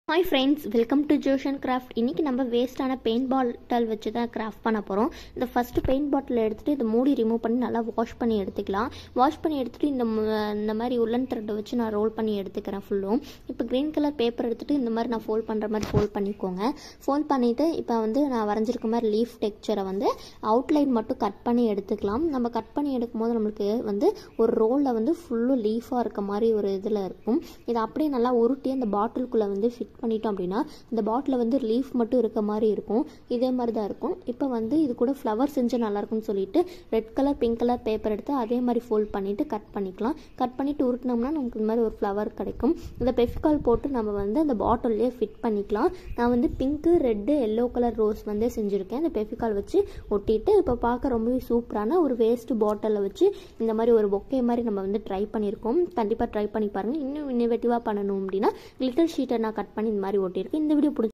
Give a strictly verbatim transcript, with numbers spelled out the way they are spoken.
Hi friends, welcome to Jotion Craft. இன்னைக்கு நம்ம வேஸ்டான paint பாட்டில் வச்சு தான் கிராஃப்ட் பண்ண போகிறோம். இந்த ஃபர்ஸ்ட் பெயிண்ட் பாட்டில் எடுத்துகிட்டு இந்த மூடி ரிமூவ் பண்ணி நல்லா வாஷ் பண்ணி எடுத்துக்கலாம். வாஷ் பண்ணி எடுத்துகிட்டு இந்த இந்த மாதிரி உள்ளன் த்ரெட்டை வச்சு நான் ரோல் பண்ணி எடுத்துக்கிறேன் ஃபுல்லும். இப்போ க்ரீன் கலர் பேப்பர் எடுத்துகிட்டு இந்த மாதிரி நான் ஃபோல்ட் பண்ணுற மாதிரி ஃபோல்ட் பண்ணிக்கோங்க. ஃபோல்ட் பண்ணிவிட்டு இப்போ வந்து நான் வரைஞ்சிருக்க மாதிரி லீஃப் டெக்ஸ்சரை வந்து அவுட்லைன் மட்டும் கட் பண்ணி எடுத்துக்கலாம். நம்ம கட் பண்ணி எடுக்கும் போது நம்மளுக்கு வந்து ஒரு ரோலில் வந்து ஃபுல்லும் லீஃபாக இருக்க மாதிரி ஒரு இதில் இருக்கும். இதை அப்படியே நல்லா உருட்டி அந்த பாட்டிலுக்குள்ளே வந்து ஃபிட் பண்ணிட்டோம் அப்படின்னா இந்த பாட்டில் வந்து லீஃப் மட்டும் இருக்க மாதிரி இருக்கும். இதே மாதிரி தான் இருக்கும். இப்போ வந்து இது கூட ஃப்ளவர் செஞ்சு நல்லா இருக்கும்னு சொல்லிட்டு red colour pink colour paper எடுத்து அதே மாதிரி ஃபோல்ட் பண்ணிட்டு கட் பண்ணிக்கலாம். கட் பண்ணிட்டு உருட்டினோம்னா நமக்கு இந்த மாதிரி ஒரு ஃப்ளவர் கிடைக்கும். இந்த பெஃபிகால் போட்டு நம்ம வந்து அந்த பாட்டில்லேயே ஃபிட் பண்ணிக்கலாம். நான் வந்து pink red yellow colour rose வந்து செஞ்சுருக்கேன். இந்த பெஃபிகால் வச்சு ஒட்டிட்டு இப்போ பார்க்க ரொம்பவே சூப்பரான ஒரு வேஸ்ட் பாட்டிலில் வச்சு இந்த மாதிரி ஒரு பொக்கே மாதிரி நம்ம வந்து ட்ரை பண்ணியிருக்கோம். கண்டிப்பாக ட்ரை பண்ணி பாருங்கள். இன்னும் இன்னோவேட்டிவாக பண்ணணும் அப்படின்னா கிளிட்டர் ஷீட்டை நான் கட் பண்ணி இந்த மாதிரி ஒட்டியிருக்கேன். இந்த வீடியோ பிடிச்சி